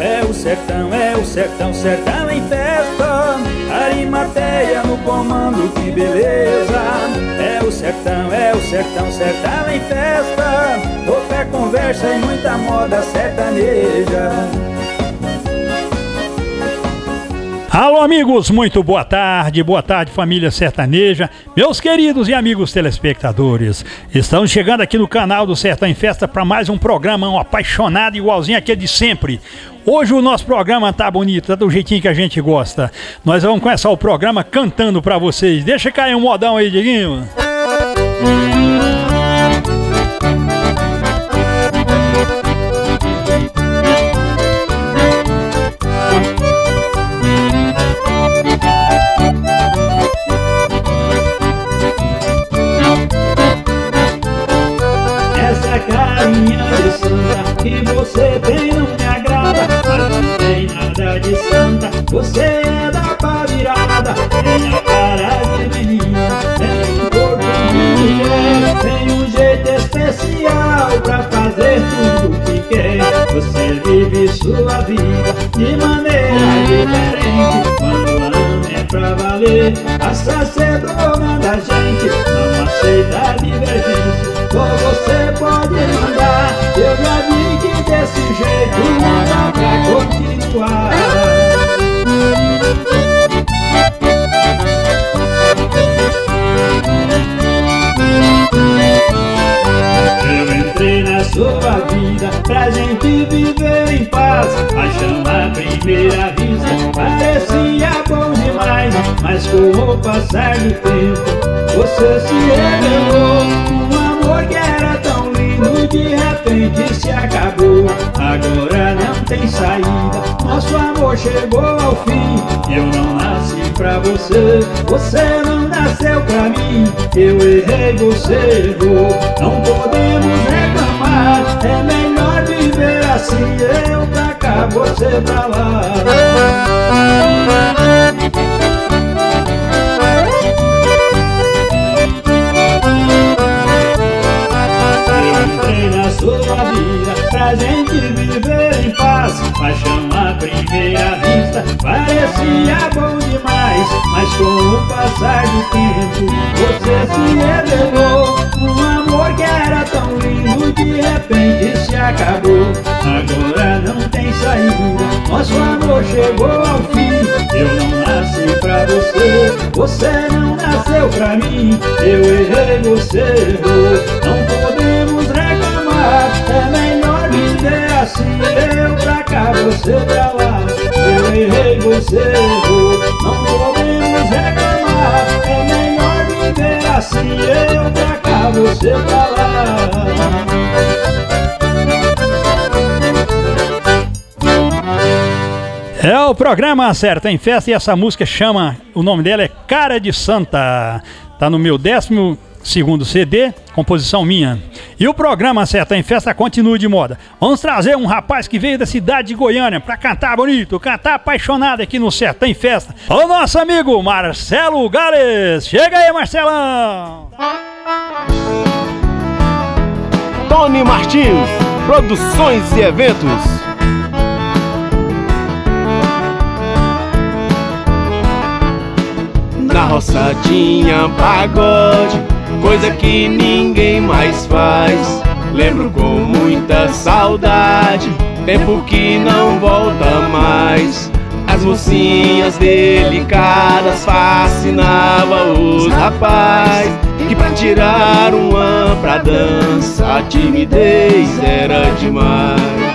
É o sertão, sertão em festa. Arimateia no comando, que beleza. É o sertão, sertão em festa. Pouca conversa e muita moda sertaneja. Alô amigos, muito boa tarde família sertaneja, meus queridos e amigos telespectadores. Estamos chegando aqui no canal do Sertão em Festa para mais um programa, um apaixonado igualzinho aquele de sempre. Hoje o nosso programa tá bonito, tá do jeitinho que a gente gosta. Nós vamos começar o programa cantando para vocês. Deixa cair um modão aí, Diguinho. Carinha de santa que você tem não me agrada, mas não tem nada de santa, você é da pá virada. Tem a cara de menina, tem um corpo de mulher, tem um jeito especial pra fazer tudo que quer. Você vive sua vida de maneira diferente, quando ama é pra valer. A sacerdona da gente não aceita divergência. Só você pode mandar, eu já vi que desse jeito não dá pra continuar. Eu entrei na sua vida pra gente viver em paz. Paixão à primeira vista parecia bom demais, mas com o passar do tempo você se revelou. Que era tão lindo, de repente se acabou. Agora não tem saída, nosso amor chegou ao fim. Eu não nasci pra você, você não nasceu pra mim. Eu errei, você errou, não podemos reclamar. É melhor viver assim, eu pra cá, você pra lá. Na sua vida, pra gente viver em paz. Paixão à primeira vista parecia bom demais, mas com o passar do tempo você se revelou. Um amor que era tão lindo, de repente se acabou. Agora não tem saída, nosso amor chegou ao fim. Eu não nasci pra você, você não nasceu pra mim. Eu errei, você errou, não podemos reclamar. É melhor viver assim, eu pra cá, você pra lá. Eu errei, você errou, não podemos reclamar. É melhor viver assim, eu pra cá, você pra lá. É o programa Sertão em Festa e essa música chama, o nome dela é Cara de Santa. Tá no meu 12º CD, composição minha. E o programa Sertão em Festa continua de moda. Vamos trazer um rapaz que veio da cidade de Goiânia pra cantar bonito, cantar apaixonado aqui no Sertão em Festa. O nosso amigo Marcelo Gales. Chega aí, Marcelão! Tony Martins, Produções e Eventos. Na roça tinha pagode, coisa que ninguém mais faz. Lembro com muita saudade, tempo que não volta mais. As mocinhas delicadas fascinavam os rapazes, que pra tirar uma pra dança a timidez era demais.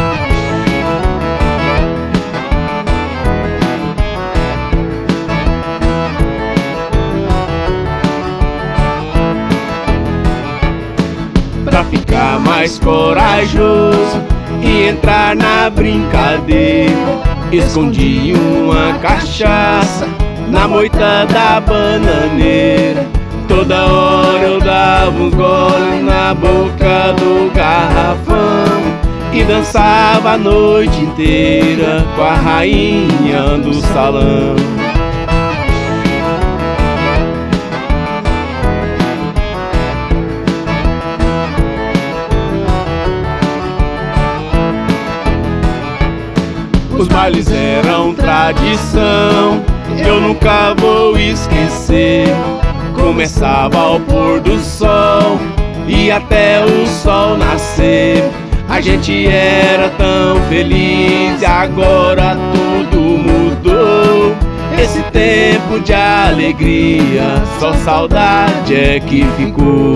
Pra ficar mais corajoso e entrar na brincadeira, escondi uma cachaça na moita da bananeira. Toda hora eu dava uns goles na boca do garrafão e dançava a noite inteira com a rainha do salão. Os bailes eram tradição, eu nunca vou esquecer. Começava ao pôr do sol e até o sol nascer. A gente era tão feliz e agora tudo mudou. Esse tempo de alegria, só saudade é que ficou.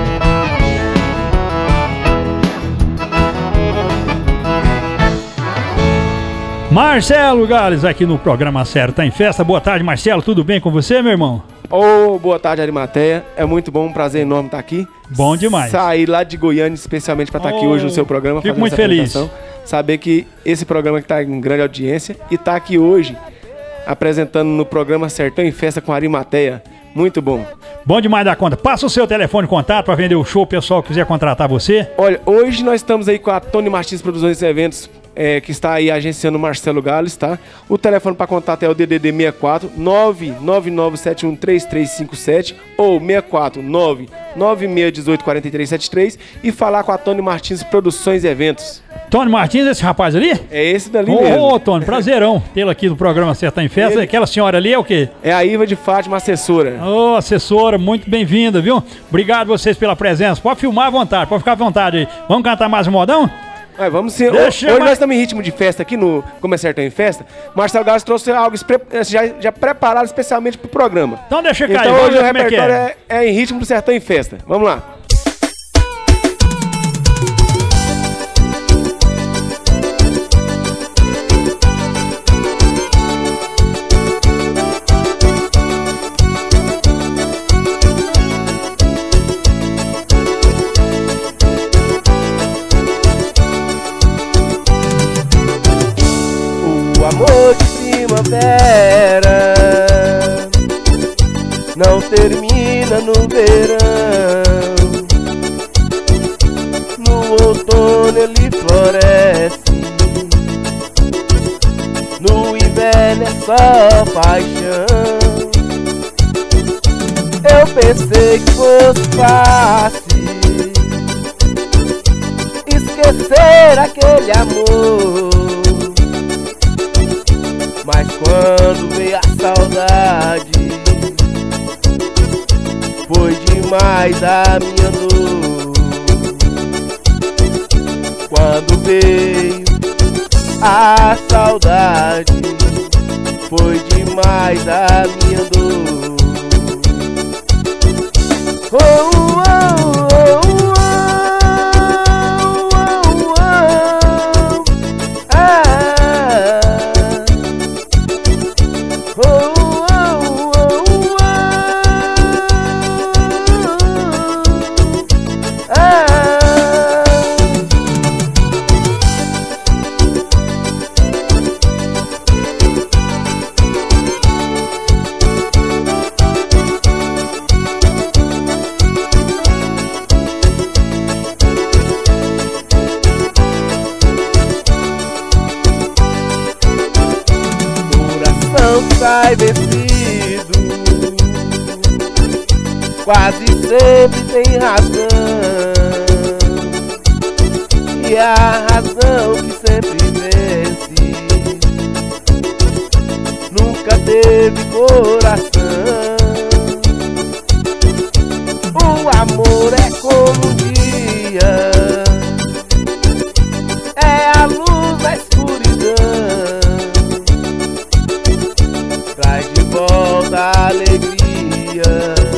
Marcelo Gales aqui no programa Sério Tá em Festa. Boa tarde, Marcelo, tudo bem com você, meu irmão? Boa tarde, Arimateia. É muito bom, um prazer enorme estar aqui. Bom demais. Sair lá de Goiânia especialmente para estar aqui hoje no seu programa. Fico muito feliz. Saber que esse programa que está em grande audiência e está aqui hoje apresentando no programa Sertão em Festa com Arimateia. Muito bom. Bom demais da conta. Passa o seu telefone de contato para vender o show, o pessoal que quiser contratar você. Olha, hoje nós estamos aí com a Tony Martins Produções e Eventos, que está aí agenciando o Marcelo Gales, tá? O telefone para contato é o DDD 64 999713357 ou 64 99618 4373 e falar com a Tony Martins Produções e Eventos. Tony Martins, esse rapaz ali? É esse dali mesmo. Ô, Tony, prazerão tê-lo aqui no programa Sertão em Festa. Aquela senhora ali é o quê? É a Iva de Fátima, assessora. Ô, assessora, muito bem-vinda, viu? Obrigado vocês pela presença. Pode filmar à vontade, pode ficar à vontade aí. Vamos cantar mais um modão? Vamos sim. Hoje nós estamos em ritmo de festa aqui no Como é Sertão em Festa. Marcelo Gales trouxe algo já preparado especialmente para o programa. Então deixa cair. Então hoje o repertório é em ritmo do Sertão em Festa. Vamos lá. Amor de primavera não termina no verão. No outono ele floresce, no inverno é só paixão. Eu pensei que fosse fácil esquecer aquele amor, mas quando veio a saudade, foi demais a minha dor. Quando veio a saudade, foi demais a minha dor. Oh, oh, oh, oh. Sai vencido, quase sempre tem razão, e a razão que sempre vence nunca teve coração. O amor é como um dia, é a luz da escuridão, traz de volta a alegria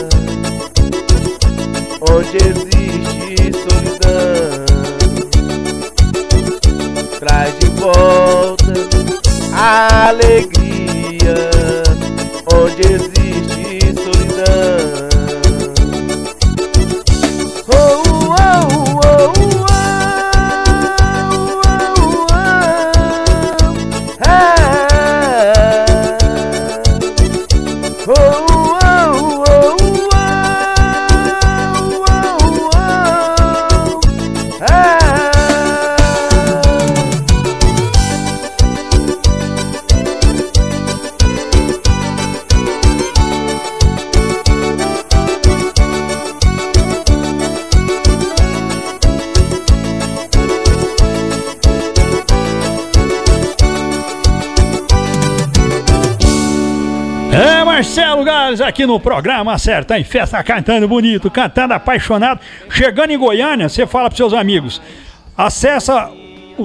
onde existe solidão. Traz de volta a alegria onde existe solidão. Oh, oh, oh, oh, oh, oh, oh, oh, oh. Marcelo Gales aqui no programa Sertão em Festa, cantando bonito, cantando apaixonado. Chegando em Goiânia, você fala para seus amigos, acessa o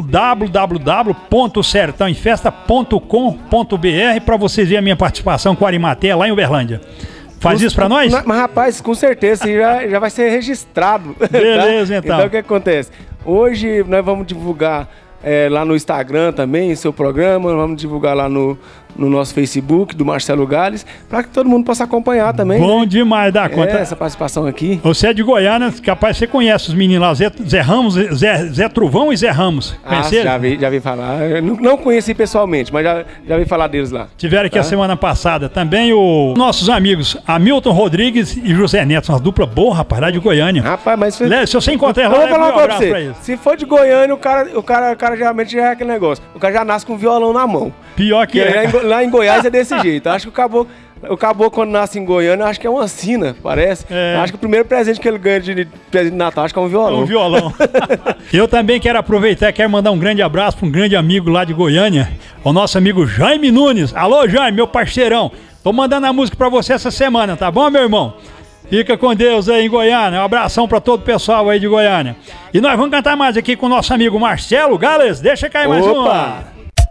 www.sertãoemfesta.com.br para vocês verem a minha participação com a Arimatea lá em Uberlândia. Faz isso pra nós? Mas rapaz, com certeza já vai ser registrado. Beleza, tá? então. Então o que acontece? Hoje nós vamos divulgar lá no Instagram também, seu programa, nós vamos divulgar lá no nosso Facebook do Marcelo Gales, para que todo mundo possa acompanhar também. Bom demais, dá conta. Essa participação aqui. Você é de Goiânia, capaz você conhece os meninos lá, Zé Ramos, Zé Truvão e Zé Ramos. Conheceram? Já vi falar. Eu não conheci pessoalmente, mas já vi falar deles lá. Tiveram aqui a semana passada também os nossos amigos Hamilton Rodrigues e José Neto, uma dupla boa, rapaz, lá de Goiânia. Rapaz, mas... Se você encontrar lá, eu vou falar um abraço pra eles. Se for de Goiânia, o cara geralmente já é aquele negócio. O cara já nasce com um violão na mão. Pior que é. Lá em Goiás é desse jeito. Acho que o caboclo quando nasce em Goiânia, acho que é uma sina, parece. É. Acho que o primeiro presente que ele ganha de presente de Natal, acho que é um violão. Um violão. Eu também quero aproveitar e quero mandar um grande abraço para um grande amigo lá de Goiânia, o nosso amigo Jaime Nunes. Alô, Jaime, meu parceirão. Tô mandando a música para você essa semana, tá bom, meu irmão? Fica com Deus aí em Goiânia. Um abração para todo o pessoal aí de Goiânia. E nós vamos cantar mais aqui com o nosso amigo Marcelo Gales. Deixa cair mais uma.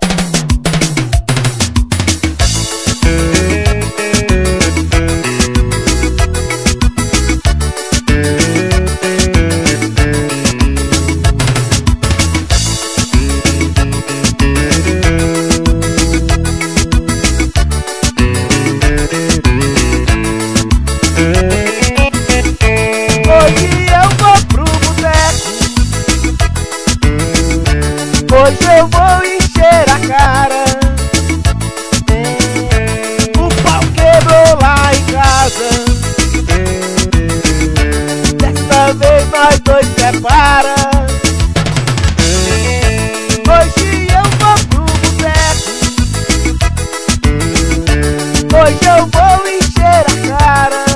Hoje eu vou encher a cara. O pau quebrou lá em casa. Desta vez nós dois separa. Hoje eu vou pro boteco. Hoje eu vou encher a cara.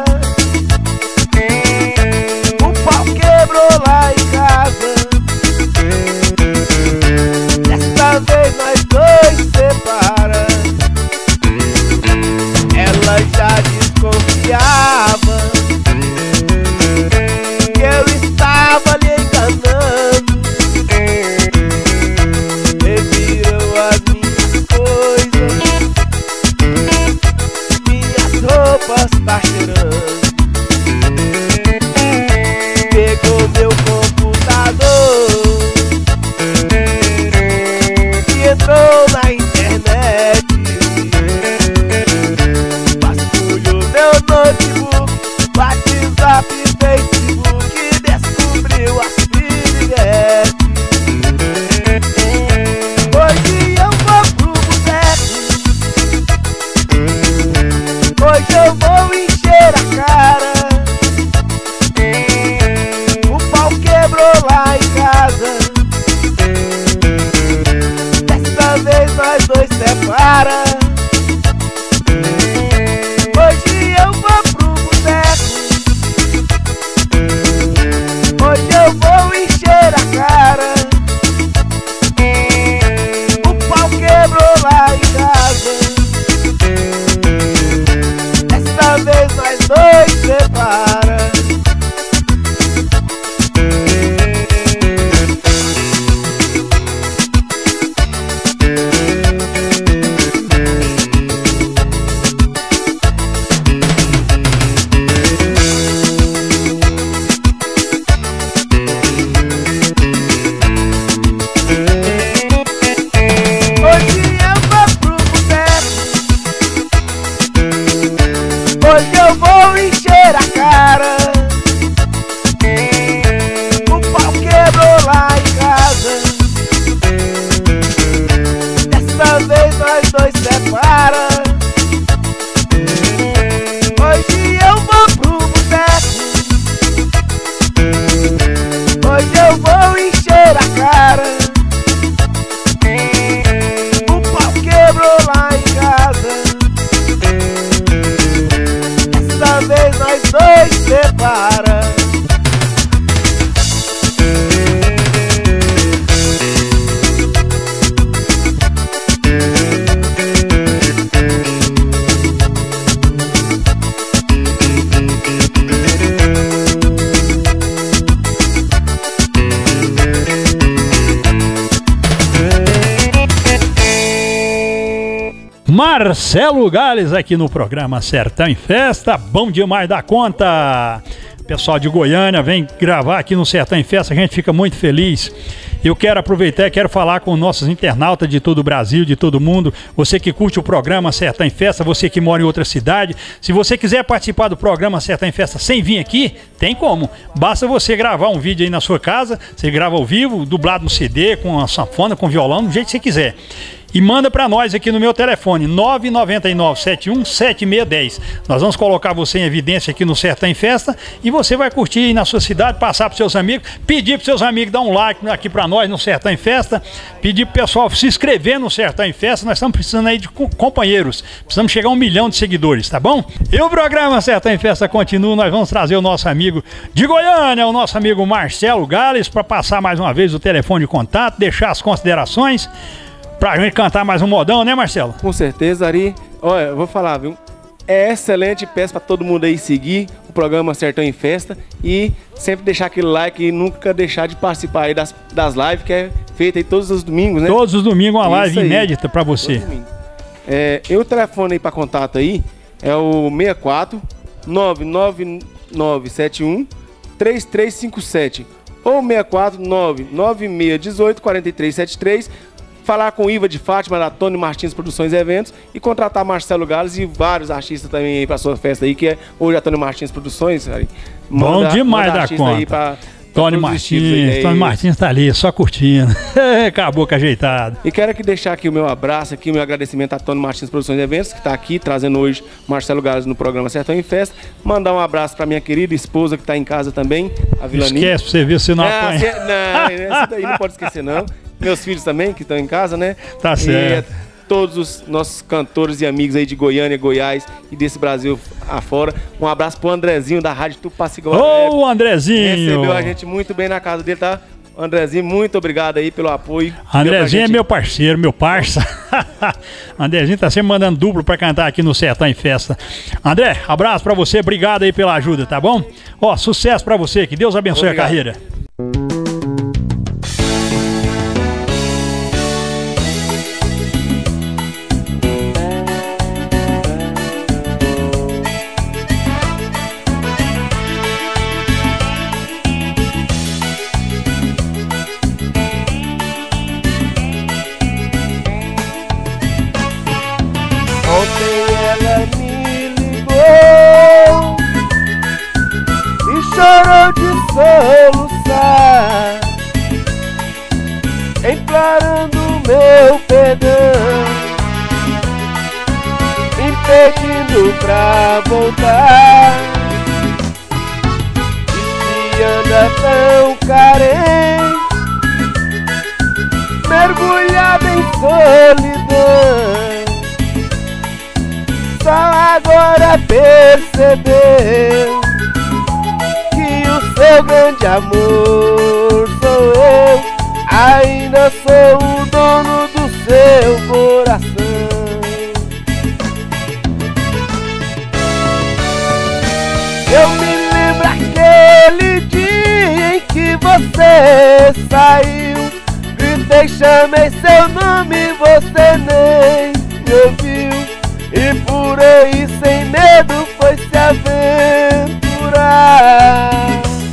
O pau quebrou lá em casa. Desta vez nós dois separa. Ela já desconfiava que eu estava lhe enganando. Revirou as minhas coisas, minhas roupas tá cheirando. Pegou meu computador, entrou na internet, vasculhou meu notebook, WhatsApp, Facebook, descobriu as piriguetes. Hoje eu vou pro boteco. Hoje eu vou encher a cara. O pau quebrou lá em casa. Vez nós dois separa. Hoje eu vou pro boteco. Hoje eu vou encher a cara. O pau quebrou lá em casa. Desta vez nós dois separa. Marcelo Gales aqui no programa Sertão em Festa, bom demais da conta. Pessoal de Goiânia vem gravar aqui no Sertão em Festa, a gente fica muito feliz. Eu quero aproveitar e quero falar com nossos internautas de todo o Brasil, de todo mundo. Você que curte o programa Sertão em Festa, você que mora em outra cidade. Se você quiser participar do programa Sertão em Festa sem vir aqui, tem como. Basta você gravar um vídeo aí na sua casa, você grava ao vivo, dublado no CD, com a sanfona, com violão, do jeito que você quiser. E manda para nós aqui no meu telefone, 999-71-7610. Nós vamos colocar você em evidência aqui no Sertão em Festa e você vai curtir aí na sua cidade, passar para seus amigos, pedir para seus amigos dar um like aqui para nós no Sertão em Festa, pedir para o pessoal se inscrever no Sertão em Festa. Nós estamos precisando aí de companheiros, precisamos chegar a 1 milhão de seguidores, tá bom? E o programa Sertão em Festa continua, nós vamos trazer o nosso amigo de Goiânia, o nosso amigo Marcelo Gales, para passar mais uma vez o telefone de contato, deixar as considerações, pra gente cantar mais um modão, né, Marcelo? Com certeza, Ari. Olha, eu vou falar, viu? É excelente, peço pra todo mundo aí seguir o programa Sertão em Festa e sempre deixar aquele like e nunca deixar de participar aí das lives que é feita aí todos os domingos, né? Todos os domingos uma live inédita pra você. E o telefone aí pra contato aí é o 64 99971 3357 ou 64 99618 4373. Falar com Iva de Fátima, da Tony Martins Produções e Eventos e contratar Marcelo Gales e vários artistas também aí pra sua festa aí, que é hoje a Tony Martins Produções. Aí. Bom demais da conta. Tony Martins tá ali, só curtindo. Acabou com ajeitado. E quero aqui deixar aqui o meu abraço, aqui o meu agradecimento a Tony Martins Produções e Eventos, que tá aqui trazendo hoje Marcelo Gales no programa Sertão em Festa. Mandar um abraço pra minha querida esposa que tá em casa também, a Vilani. Esquece pra você ver se não apanha. Não, essa daí não pode esquecer não. Meus filhos também, que estão em casa, né? Tá certo. E todos os nossos cantores e amigos aí de Goiânia, Goiás e desse Brasil afora. Um abraço pro Andrezinho da Rádio Tupaciguá. Ô, Andrezinho! Recebeu a gente muito bem na casa dele, tá? Andrezinho, muito obrigado aí pelo apoio. Andrezinho é meu parceiro, meu parça. Andrezinho tá sempre mandando duplo pra cantar aqui no Sertão em Festa. André, abraço pra você, obrigado aí pela ajuda, tá bom? Ó, sucesso pra você, que Deus abençoe a carreira. Chorou de soluçar, implorando meu perdão, impedindo pra voltar. E anda tão carente, mergulhada em solidão, só agora percebeu seu grande amor sou eu, ainda sou o dono do seu coração. Eu me lembro aquele dia em que você saiu, gritei, chamei seu nome, você nem me ouviu, e por aí sem medo foi se aventurar.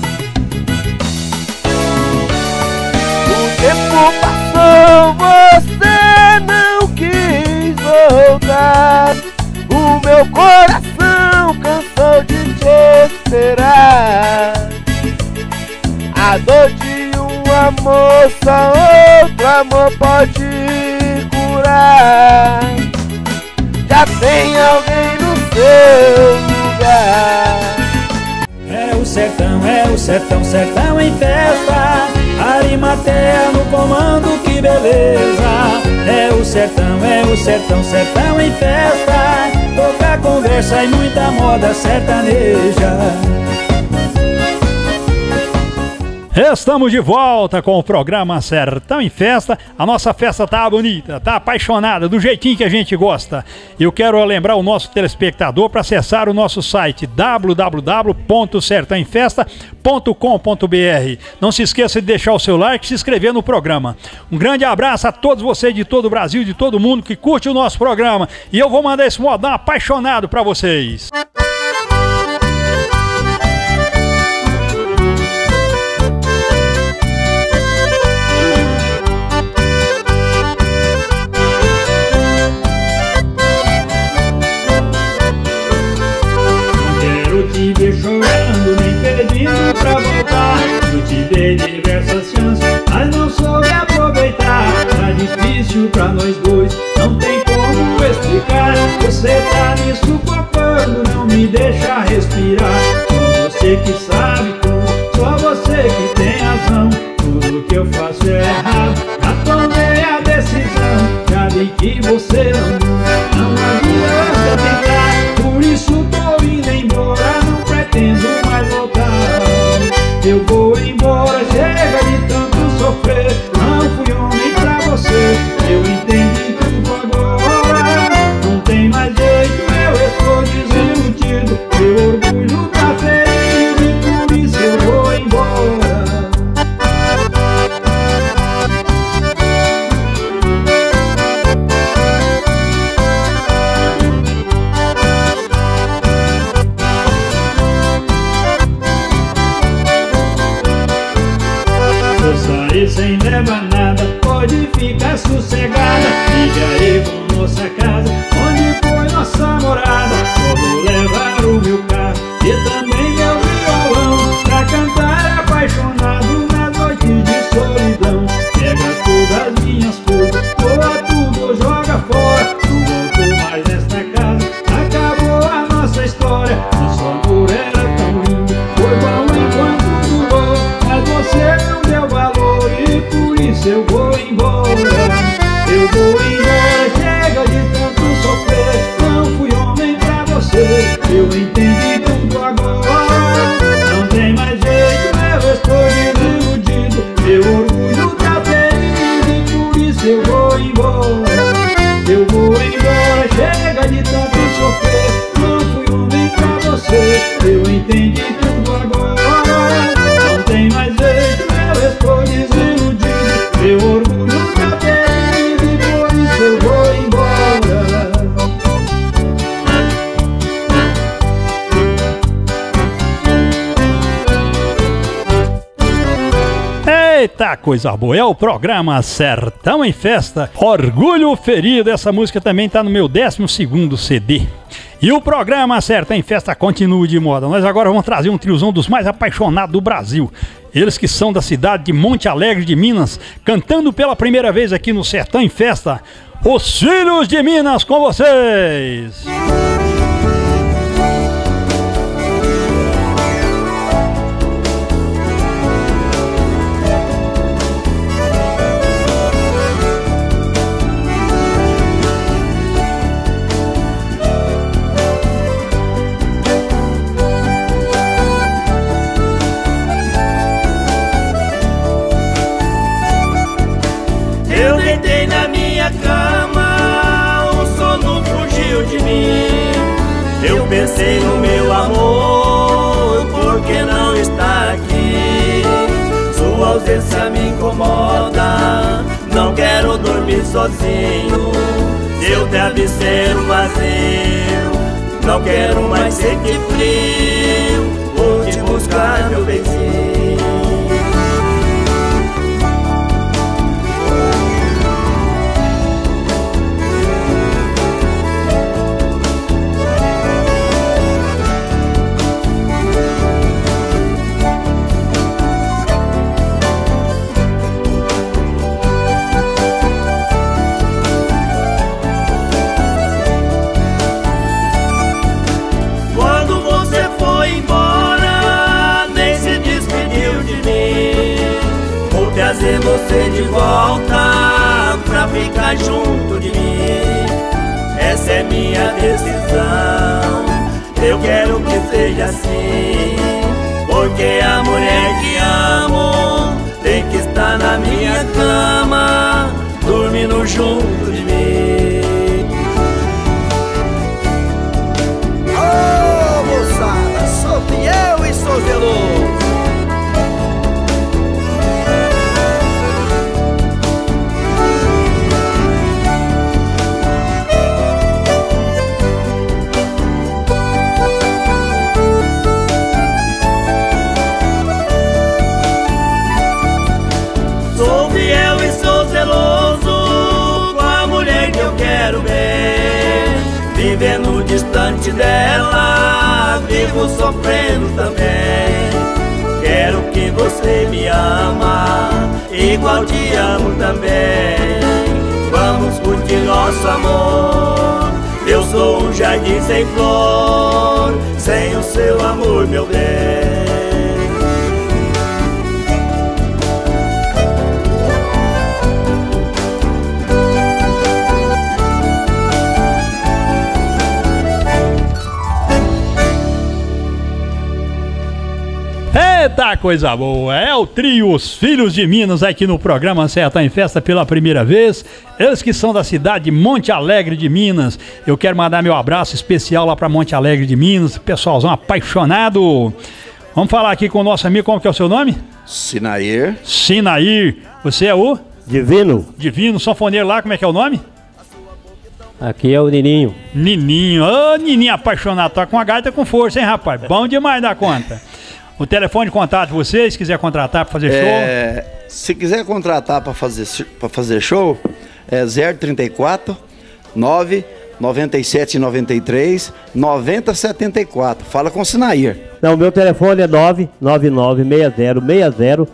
Tempo passou, você não quis voltar, o meu coração cansou de te esperar. A dor de um amor só outro amor pode curar. Já tem alguém no seu lugar. É o sertão, sertão em festa. Arimatea no comando, que beleza. É o sertão, sertão em festa. Toca conversa e muita moda sertaneja. Estamos de volta com o programa Sertão em Festa. A nossa festa tá bonita, tá apaixonada, do jeitinho que a gente gosta. Eu quero lembrar o nosso telespectador para acessar o nosso site www.sertãoemfesta.com.br. Não se esqueça de deixar o seu like e se inscrever no programa. Um grande abraço a todos vocês de todo o Brasil e de todo mundo que curte o nosso programa. E eu vou mandar esse modão apaixonado para vocês. Te ver chorando, nem pedindo pra voltar. Eu te dei diversas chances, mas não soube aproveitar. Tá difícil pra nós dois, não tem como explicar. Você tá me sufocando, não me deixa respirar. Só você que sabe tudo, só você que tem razão. Tudo que eu faço é errado, já tomei a decisão. Já vi que você não adianta tentar. Por isso tô indo embora, não pretendo mais voltar. Eu vou embora, chega de tanto sofrer. Não fui homem pra você, eu entendi tudo agora. Não tem mais jeito, eu estou desiludido. Meu orgulho tá ferido e por isso eu vou embora. Sair sem levar nada, pode ficar sossegada. Fica aí com nossa casa, onde foi nossa morada. Só vou levar o meu carro e também meu violão, pra cantar apaixonado nas noites de solidão. Pega todas as minhas coisas, doa tudo ou joga fora. Não volto mais nesta casa, acabou a nossa história. Nosso amor era tão lindo, foi bom enquanto durou, mas você não deu valor e por isso eu vou embora. Eu vou embora, chega de tanto sofrer. Não fui homem pra você, eu entendi tudo agora. Não tem mais jeito, eu estou desiludido. Meu orgulho tá ferido e por isso eu vou embora. Eu vou embora, chega de tanto sofrer. Não fui homem pra você, eu entendi tudo agora. Não tem mais jeito, eu estou desiludido. Meu orgulho tá ferido e por isso eu vou embora. Eita, coisa boa, é o programa Sertão em Festa, Orgulho Ferido. Essa música também tá no meu 12º CD. E o programa Sertão em Festa continua de moda. Nós agora vamos trazer um triozão dos mais apaixonados do Brasil. Eles que são da cidade de Monte Alegre de Minas, cantando pela primeira vez aqui no Sertão em Festa, Os Filhos de Minas, com vocês! Eu deitei na minha cama, o sono fugiu de mim. Eu pensei no meu amor, por que não está aqui? Sua ausência me incomoda, não quero dormir sozinho. Eu deve ser um vazio, não quero mais sentir frio. Vou te buscar, meu benzinho. Trazer você de volta pra ficar junto de mim. Essa é minha decisão, eu quero que seja assim, porque a mulher que amo dia na minha cama, dormindo junto de mim. Oh, moçada, sou fiel e sou zeloso. Sou fiel e sou zeloso com a mulher que eu quero ver. Vivendo distante dela, vivo sofrendo também. Quero que você me ama, igual te amo também. Vamos curtir nosso amor. Eu sou um jardim sem flor, sem o seu amor, meu bem. Eita, coisa boa! É o trio Os Filhos de Minas aqui no programa Sertão em Festa pela primeira vez. Eles que são da cidade de Monte Alegre de Minas. Eu quero mandar meu abraço especial lá para Monte Alegre de Minas. Pessoalzão apaixonado. Vamos falar aqui com o nosso amigo, como que é o seu nome? Sinair. Sinair. Você é o? Divino. Divino, sanfoneiro lá, como é que é o nome? Aqui é o Nininho. Nininho. Ô, Nininho apaixonado. Tá com a gaita com força, hein, rapaz? Bom demais da conta. O telefone de contato de vocês, se quiser contratar para fazer show. Se quiser contratar para fazer show, é 034 997 93 9074. Fala com o Sinair. Não, meu telefone é 999606059.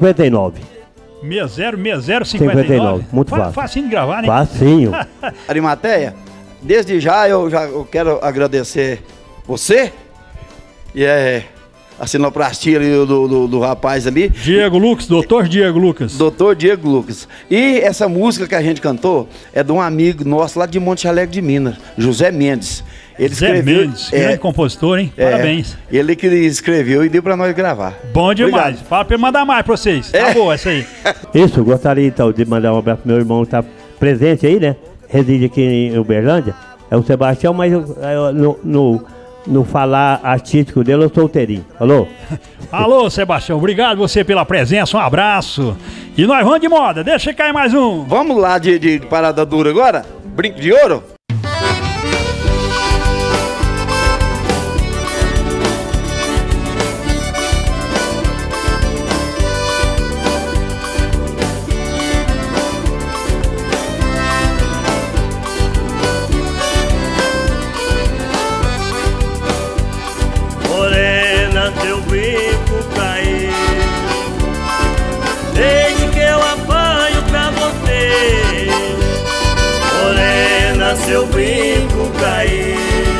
606059. Muito fácil. Facinho de gravar, né? Facinho. Arimateia, desde já eu quero agradecer você e a sinoplastia ali do rapaz ali. Diego Lucas, doutor Diego Lucas. Doutor Diego Lucas. E essa música que a gente cantou é de um amigo nosso lá de Monte Alegre de Minas, José Mendes. Ele escreveu, Mendes, grande compositor, hein? Parabéns. Ele que escreveu e deu pra nós gravar. Bom demais. Obrigado. Fala pra ele mandar mais pra vocês. Tá boa essa aí. Isso, eu gostaria então de mandar um abraço pro meu irmão que tá presente aí, né? Reside aqui em Uberlândia. É o Sebastião, mas no falar artístico dele, eu sou solteirinho. Alô? Alô, Sebastião. Obrigado você pela presença. Um abraço. E nós vamos de moda. Deixa cair mais um. Vamos lá de parada dura agora? Brinco de ouro? Seu brinco cair,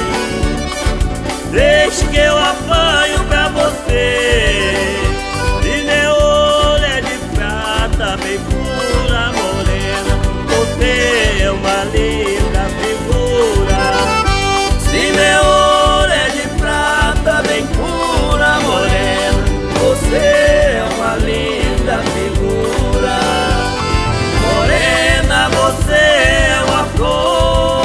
deixe que eu apanho pra você. E meu olho é de prata, bem pura, morena. Você é uma linda figura. Se meu olho é de prata, bem pura, morena. Você é uma linda figura. Morena, você é uma flor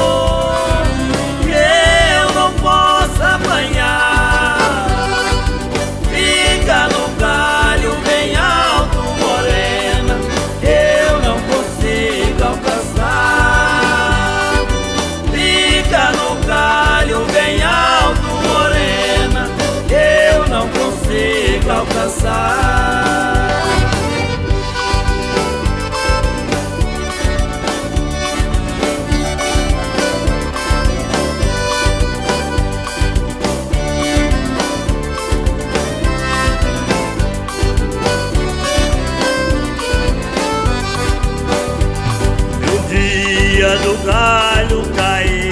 apanhar. Fica no galho bem alto, morena, eu não consigo alcançar. Fica no galho bem alto, morena, eu não consigo alcançar. Do galho cair,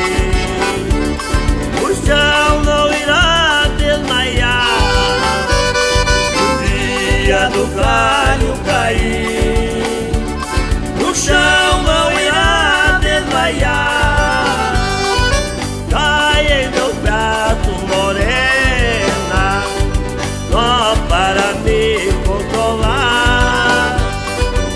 o chão não irá desmaiar. O dia do galho cair, o chão não irá desmaiar. Cai em meu braço, morena, só para me consolar.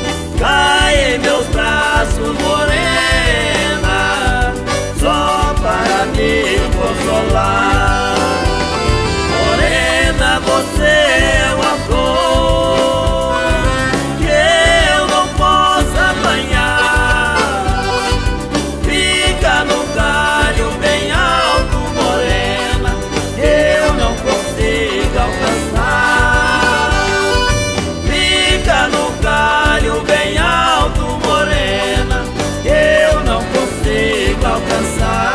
rolar. Morena, você é uma flor que eu não posso apanhar. Fica no galho bem alto, morena, que eu não consigo alcançar. Fica no galho bem alto, morena, que eu não consigo alcançar.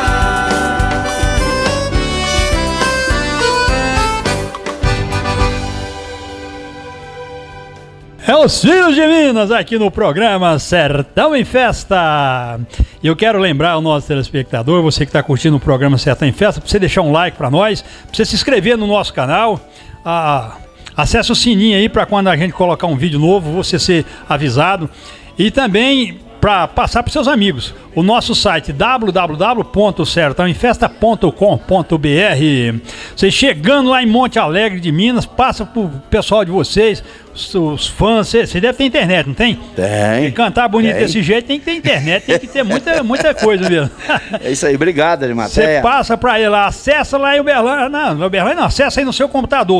É os Filhos de Minas aqui no programa Sertão em Festa. E eu quero lembrar o nosso telespectador, você que está curtindo o programa Sertão em Festa, para você deixar um like para nós, para você se inscrever no nosso canal. Acesse o sininho aí para quando a gente colocar um vídeo novo, você ser avisado. E também para passar para seus amigos. O nosso site www.sertãoemfesta.com.br. Vocês chegando lá em Monte Alegre de Minas, passa pro pessoal de vocês, os fãs. Você deve ter internet, não tem? Tem. E cantar bonito desse jeito tem que ter internet, tem que ter muita coisa mesmo. É isso aí, obrigado, Você Arimateia. passa pra ele lá, acessa lá em Uberlândia. Não, Uberlândia não, acessa aí no seu computador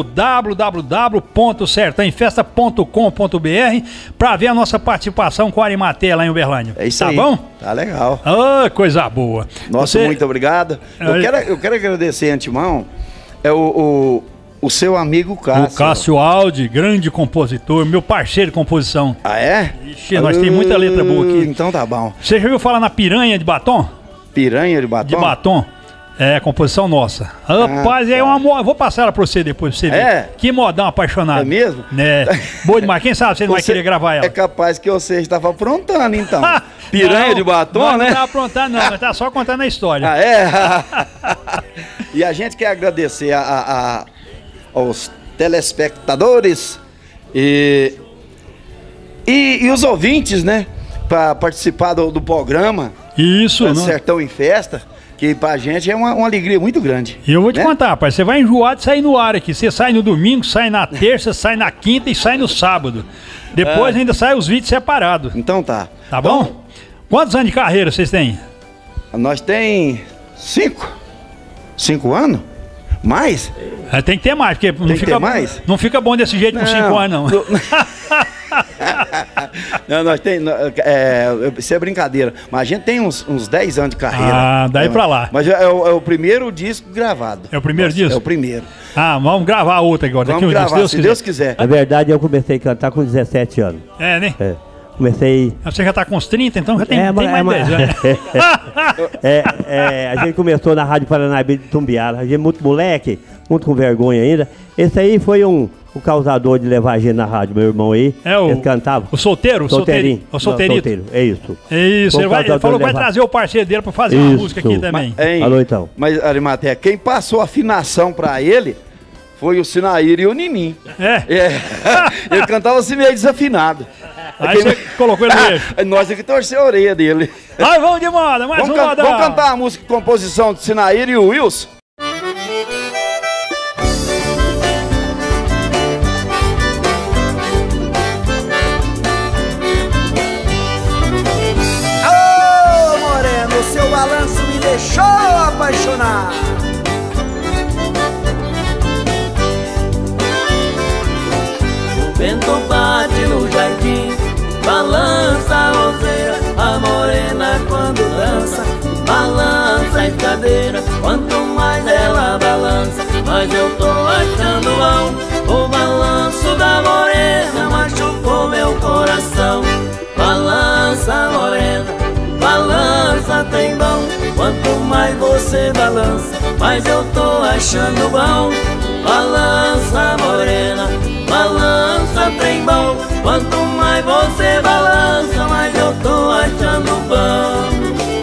www.sertãoemfesta.com.br pra ver a nossa participação com a Arimateia lá em Uberlândia. É isso tá aí. Tá bom? Tá legal. Ah, coisa boa. Nossa, muito obrigado. Eu quero agradecer antemão o seu amigo Cássio. O Cássio Aldi, grande compositor, meu parceiro de composição. Ah, é? Ixi, nós temos muita letra boa aqui. Então tá bom. Você já ouviu falar na Piranha de Batom? Piranha de Batom? De Batom. É, composição nossa. Rapaz, é uma moda. Vou passar ela pra você depois, pra você ver. É? Que modão apaixonado. É mesmo? É. Boa demais. Quem sabe você não vai querer gravar ela. É capaz que você estava aprontando, então. Piranha Não, de Batom, não, né? Não tá aprontando, não. Nós tá só contando a história. Ah, é? E a gente quer agradecer aos telespectadores e os ouvintes, né? Para participar do programa. Isso, não. Sertão em Festa. Que pra gente é uma alegria muito grande. E eu vou te né? contar, rapaz, você vai enjoar de sair no ar aqui. Você sai no domingo, sai na terça, sai na quinta e sai no sábado. Depois ainda sai os vídeos separados. Então tá. Tá bom? Quantos anos de carreira vocês têm? Nós tem 5 anos? Mais? Tem que ter mais, porque Tem que ter mais? Não fica bom desse jeito com 5 anos, não. Não, nós tem. Isso é brincadeira. Mas a gente tem uns 10 anos de carreira. Ah, daí pra lá. Mas é o primeiro disco gravado. É o primeiro disco? É o primeiro. Ah, vamos gravar outra agora. Vamos gravar, se Deus quiser. Na verdade, eu comecei a cantar com 17 anos. É, né? É. Comecei. Você já tá com uns 30, então já tem mais 10 anos. A gente começou na Rádio Paranaíba de Tumbiara. A gente muito moleque, muito com vergonha ainda. Esse aí foi o causador de levar a gente na rádio, meu irmão aí. Ele cantava. O solteiro? Solteirinho. O solteirito. Solteiro, é isso. É isso, ele falou que vai trazer o parceiro dele pra fazer uma música aqui também. Alô, então. Mas, Arimateia, quem passou a afinação pra ele foi o Sinaíra e o Ninim. Ele cantava assim meio desafinado. Aí você colocou ele no eixo. Nós aqui torceu a orelha dele. Aí vamos de moda, mais vamos um moda. Vamos cantar a música de composição de Sinaíra e o Wilson? Ô, moreno, o seu balanço me deixou apaixonar. O vento bate no jardim, balança a roseira, a morena quando dança, balança a escadeira. Quanto mais ela balança, mais eu tô achando bom. O balanço da morena machucou meu coração. Balança, morena, balança, tem bom. Quanto mais você balança, mais eu tô achando bom. Balança, morena, balança, tem bom. Quanto mais você balança, mais eu tô achando bom.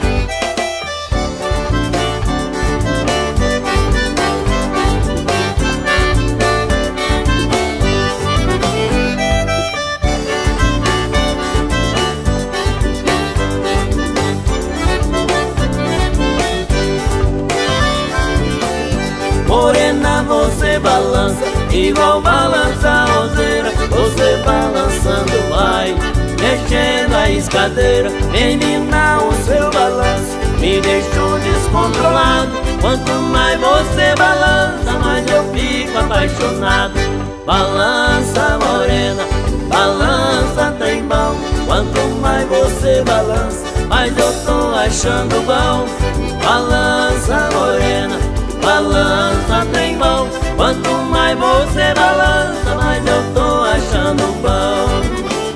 Morena, você balança igual balança a roseira. Você balançando vai, mexendo a escadeira. Menina, o seu balanço me deixou desconcertado. descontrolado. Quanto mais você balança, mais eu fico apaixonado. Balança morena, balança trem bom. Quanto mais você balança, mais eu tô achando bom. Balança morena, balança trem bom. Quanto mais você balança, mais eu tô achando bom.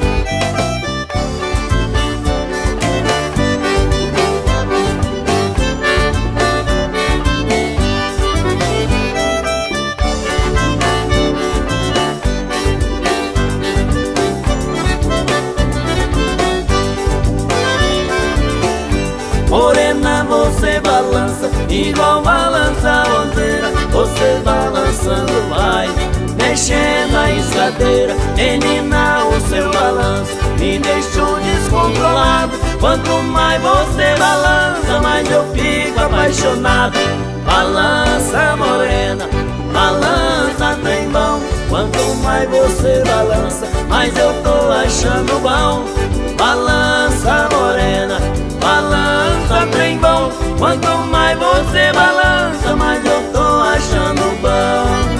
Morena, você balança igual balança a roseira. Você balançando vai, mexendo a escadeira. Menina, o seu balanço me deixou descontrolado. Quanto mais você balança, mais eu fico apaixonado. Balança morena, balança trem bom. Quanto mais você balança, mais eu tô achando bom. Balança morena, balança trem bom. Quanto mais você balança, mais eu tô achando bom.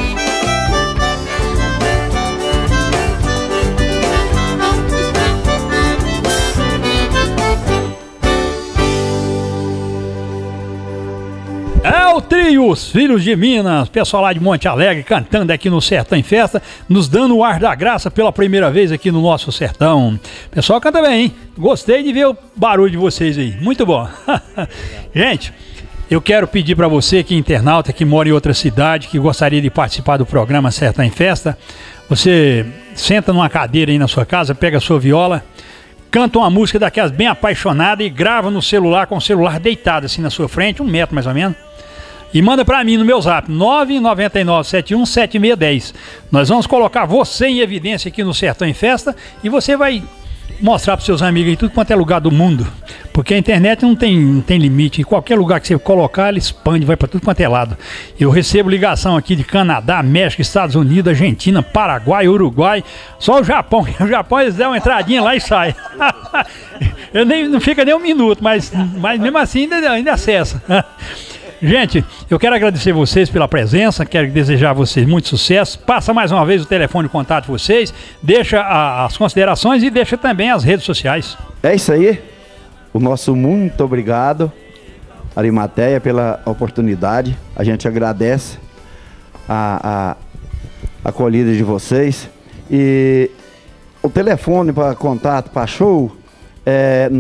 É o trio Os Filhos de Minas, pessoal lá de Monte Alegre, cantando aqui no Sertão em Festa, nos dando o ar da graça pela primeira vez aqui no nosso sertão. Pessoal, canta bem, hein? Gostei de ver o barulho de vocês aí, muito bom. Gente, eu quero pedir para você que é internauta, que mora em outra cidade, que gostaria de participar do programa Sertão em Festa, você senta numa cadeira aí na sua casa, pega a sua viola, canta uma música daquelas bem apaixonada e grava no celular, com o celular deitado assim na sua frente, 1 metro mais ou menos. E manda pra mim no meu zap, 999717610. Nós vamos colocar você em evidência aqui no Sertão em Festa e você vai mostrar pros seus amigos em tudo quanto é lugar do mundo. Porque a internet não tem limite. Em qualquer lugar que você colocar, ela expande, vai pra tudo quanto é lado. Eu recebo ligação aqui de Canadá, México, Estados Unidos, Argentina, Paraguai, Uruguai. Só o Japão. O Japão eles dão uma entradinha lá e sai. Não fica nem 1 minuto, mas mesmo assim ainda acessa. Gente, eu quero agradecer vocês pela presença, quero desejar a vocês muito sucesso. Passa mais uma vez o telefone de contato de vocês, deixa as considerações e deixa também as redes sociais. É isso aí. O nosso muito obrigado, Arimateia, pela oportunidade. A gente agradece a acolhida de vocês. E o telefone para contato, para show, é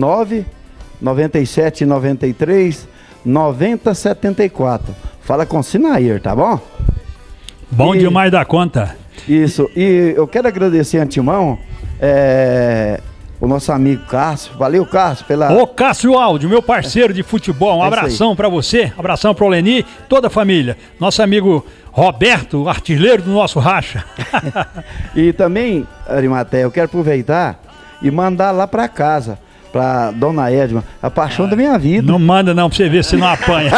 99793-9074. Fala com Sinair, tá bom? Bom demais da conta. Isso. E eu quero agradecer antemão o nosso amigo Cássio. Valeu, Cássio, pela... Ô, Cássio Aldo, meu parceiro de futebol. Um abração pra você, abração pro Leni, toda a família. Nosso amigo Roberto, artilheiro do nosso racha. E também, Arimateia, eu quero aproveitar e mandar lá pra casa, pra Dona Edma, a paixão da minha vida. Não manda não, pra você ver se não apanha.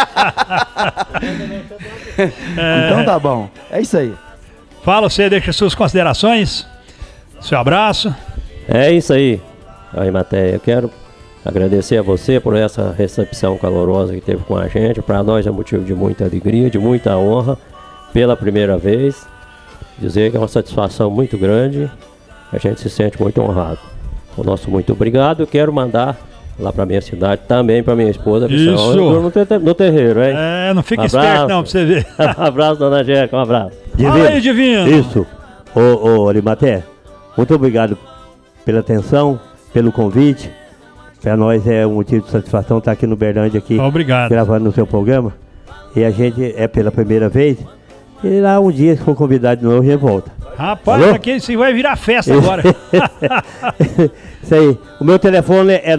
Então tá bom, é isso aí. Fala você, deixa suas considerações, seu abraço. É isso aí, Arimateia. Eu quero agradecer a você por essa recepção calorosa que teve com a gente. Para nós é motivo de muita alegria, de muita honra, pela primeira vez. Dizer que é uma satisfação muito grande, a gente se sente muito honrado. O nosso muito obrigado. Eu quero mandar lá para minha cidade, também para minha esposa. Isso. No terreiro, hein? Não fica esperto não, pra você ver. Um abraço, dona Angélica, um abraço. Divino. Fala aí, Divino. Isso. Ô, Arimateia, muito obrigado pela atenção, pelo convite. Para nós é um motivo de satisfação estar aqui no Berlândia, aqui, obrigado, gravando no seu programa. E a gente é pela primeira vez. E lá um dia, se for convidado de novo, a gente volta. Rapaz, aqui isso vai virar festa agora. Isso aí. O meu telefone é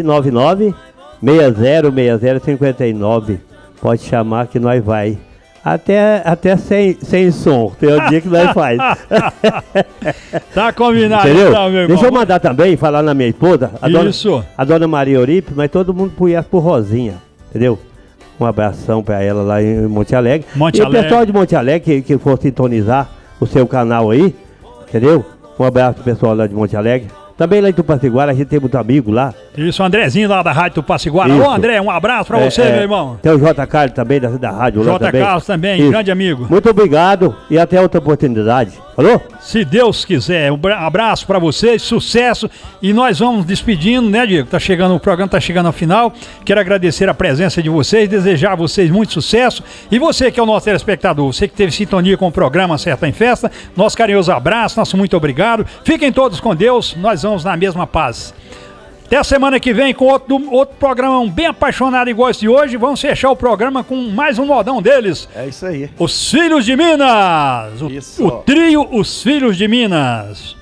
999-606059. Pode chamar que nós vai. Até sem som. Tem um dia que nós faz. Tá combinado, entendeu? Então, meu irmão. Deixa eu mandar também, falar na minha esposa. A dona Maria Oripe, mas todo mundo conhece por Rosinha. Entendeu? Um abração pra ela lá em Monte Alegre. Monte Alegre. O pessoal de Monte Alegre que for sintonizar o seu canal aí, entendeu? Um abraço pro pessoal lá de Monte Alegre. Também lá em Tupaciguara, a gente tem muito amigo lá. Isso, o Andrezinho lá da Rádio Tupaciguara. Isso. Ô, André, um abraço pra você, meu irmão. Tem o J. Carlos também, da rádio lá J. também. Carlos também, Isso. grande amigo. Muito obrigado e até outra oportunidade. Falou? Se Deus quiser, um abraço pra vocês, sucesso. E nós vamos despedindo, né, Diego? Tá chegando, o programa tá chegando ao final. Quero agradecer a presença de vocês, desejar a vocês muito sucesso. E você que é o nosso telespectador, você que teve sintonia com o programa Certa em Festa, nosso carinhoso abraço, nosso muito obrigado. Fiquem todos com Deus, nós vamos na mesma paz. Até a semana que vem com outro programa bem apaixonado igual esse de hoje. Vamos fechar o programa com mais um modão deles. É isso aí. Os Filhos de Minas. O trio Os Filhos de Minas.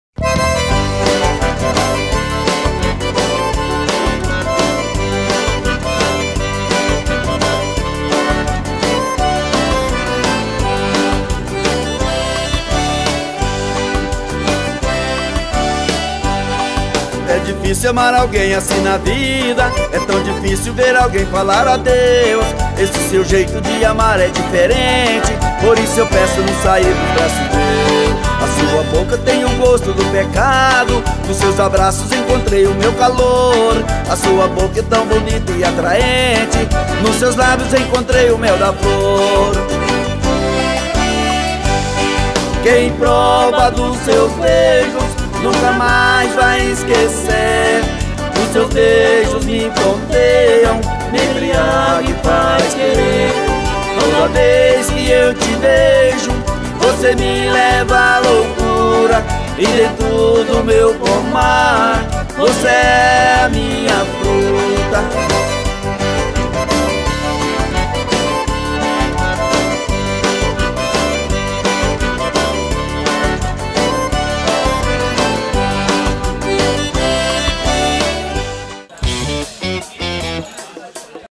É difícil amar alguém assim na vida, é tão difícil ver alguém falar adeus. Esse seu jeito de amar é diferente, por isso eu peço não sair do braço dele. A sua boca tem o gosto do pecado, nos seus abraços encontrei o meu calor. A sua boca é tão bonita e atraente, nos seus lábios encontrei o mel da flor. Quem prova dos seus beijos nunca mais vai esquecer. Os seus beijos me ponteiam, me embriaga e faz querer. Toda vez que eu te vejo, você me leva à loucura. E dentro do meu pomar, você é a minha fruta.